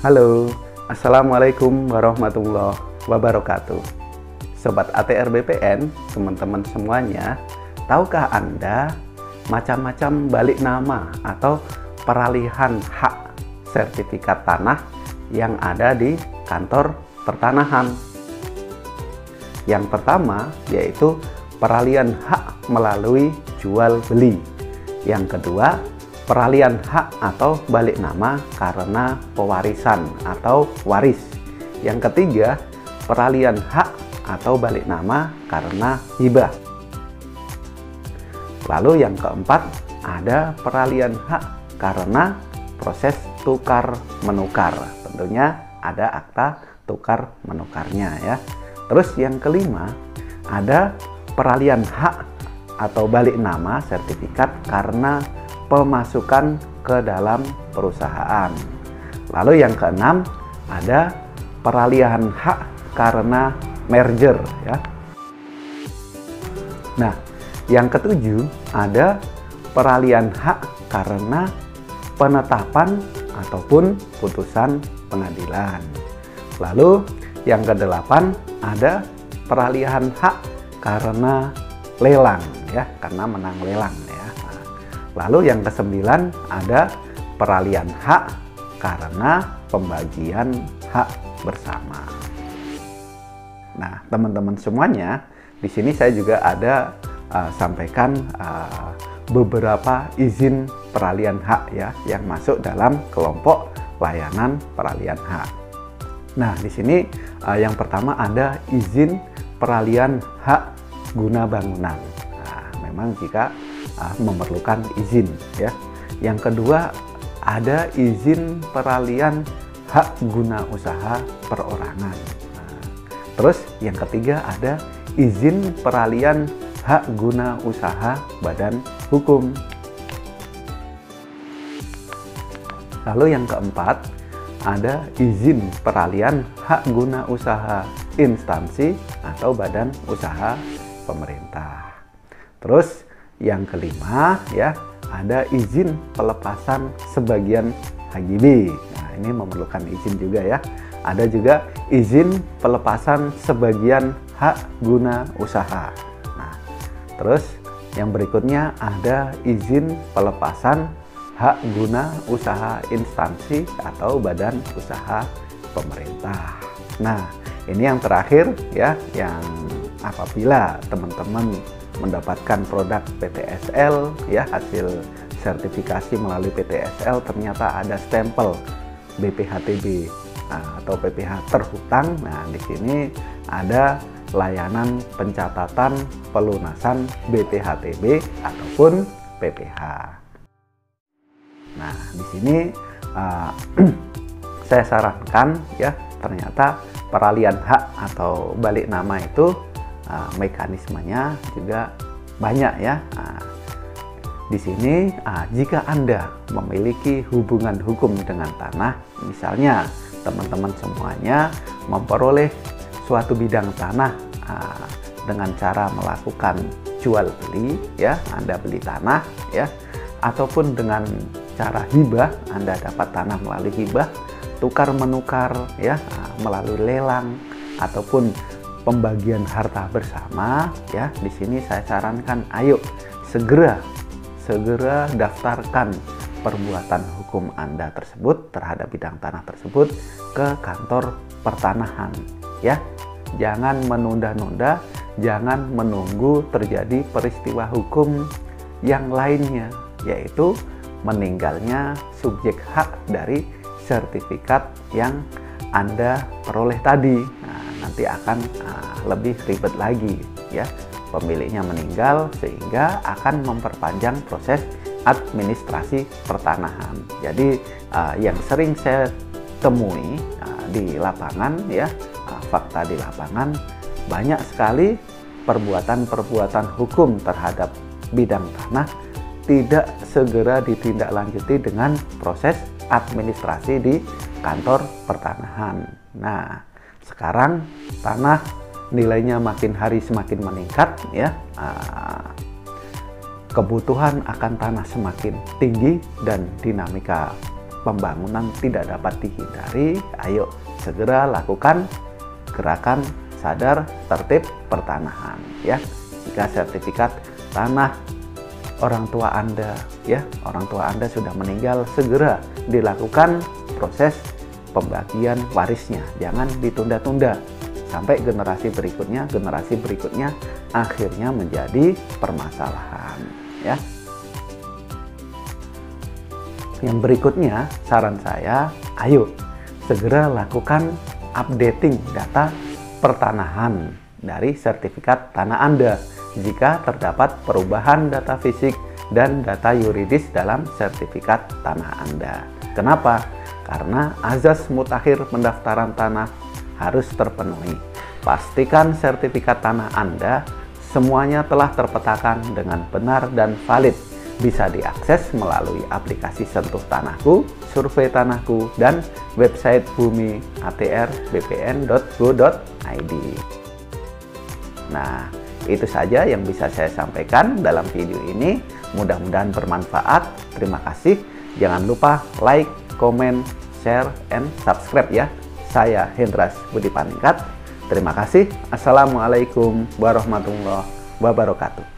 Halo, Assalamualaikum warahmatullahi wabarakatuh. Sobat ATR BPN, teman-teman semuanya, tahukah Anda macam-macam balik nama atau peralihan hak sertifikat tanah yang ada di kantor pertanahan? Yang pertama yaitu peralihan hak melalui jual beli. Yang kedua, peralihan hak atau balik nama karena pewarisan atau waris. Yang ketiga, peralihan hak atau balik nama karena hibah. Lalu yang keempat, ada peralihan hak karena proses tukar menukar. Tentunya ada akta tukar menukarnya ya. Terus yang kelima, ada peralihan hak atau balik nama sertifikat karena pemasukan ke dalam perusahaan. Lalu yang keenam, ada peralihan hak karena merger ya. Nah, yang ketujuh, ada peralihan hak karena penetapan ataupun putusan pengadilan. Lalu yang kedelapan, ada peralihan hak karena lelang ya, karena menang lelang ya. Lalu yang kesembilan, ada peralihan hak karena pembagian hak bersama. Nah, teman-teman semuanya, di sini saya juga ada sampaikan beberapa izin peralihan hak ya yang masuk dalam kelompok layanan peralihan hak. Nah, di sini yang pertama ada izin peralihan hak guna bangunan. Nah, memang jika memerlukan izin ya. Yang kedua, ada izin peralihan hak guna usaha perorangan. Nah, terus yang ketiga, ada izin peralihan hak guna usaha badan hukum. Lalu yang keempat, ada izin peralihan hak guna usaha instansi atau badan usaha pemerintah. Terus yang kelima ya, ada izin pelepasan sebagian HGB. Nah, ini memerlukan izin juga ya. Ada juga izin pelepasan sebagian hak guna usaha. Nah, terus yang berikutnya ada izin pelepasan hak guna usaha instansi atau badan usaha pemerintah. Nah, ini yang terakhir ya, yang apabila teman-teman mendapatkan produk PTSL ya, hasil sertifikasi melalui PTSL ternyata ada stempel BPHTB atau PPH terhutang. Nah, di sini ada layanan pencatatan pelunasan BPHTB ataupun PPH. Nah, di sini saya sarankan ya, ternyata peralihan hak atau balik nama itu mekanismenya juga banyak ya. Di sini jika Anda memiliki hubungan hukum dengan tanah, misalnya teman-teman semuanya memperoleh suatu bidang tanah dengan cara melakukan jual beli ya, Anda beli tanah ya, ataupun dengan cara hibah, Anda dapat tanah melalui hibah, tukar menukar ya, melalui lelang ataupun pembagian harta bersama ya. Di sini saya sarankan, ayo segera daftarkan perbuatan hukum Anda tersebut terhadap bidang tanah tersebut ke kantor pertanahan ya. Jangan menunda-nunda, jangan menunggu terjadi peristiwa hukum yang lainnya, yaitu meninggalnya subjek hak dari sertifikat yang Anda peroleh tadi. Nah, nanti akan lebih ribet lagi ya, pemiliknya meninggal, sehingga akan memperpanjang proses administrasi pertanahan. Jadi yang sering saya temui di lapangan ya, fakta di lapangan, banyak sekali perbuatan-perbuatan hukum terhadap bidang tanah tidak segera ditindaklanjuti dengan proses administrasi di kantor pertanahan. Nah, sekarang tanah nilainya makin hari semakin meningkat ya, kebutuhan akan tanah semakin tinggi dan dinamika pembangunan tidak dapat dihindari, ayo segera lakukan gerakan sadar tertib pertanahan ya. Jika sertifikat tanah orang tua Anda sudah meninggal, segera dilakukan proses pembagian warisnya. Jangan ditunda-tunda sampai generasi berikutnya akhirnya menjadi permasalahan ya. Yang berikutnya, saran saya, ayo segera lakukan updating data pertanahan dari sertifikat tanah Anda jika terdapat perubahan data fisik dan data yuridis dalam sertifikat tanah Anda. Kenapa? Karena azas mutakhir pendaftaran tanah harus terpenuhi. Pastikan sertifikat tanah Anda semuanya telah terpetakan dengan benar dan valid. Bisa diakses melalui aplikasi Sentuh Tanahku, Survei Tanahku, dan website bumi atr.bpn.go.id. Nah, itu saja yang bisa saya sampaikan dalam video ini. Mudah-mudahan bermanfaat. Terima kasih. Jangan lupa like, comment, share, and subscribe ya. Saya Hendras Budi Paningkat. Terima kasih. Assalamualaikum warahmatullahi wabarakatuh.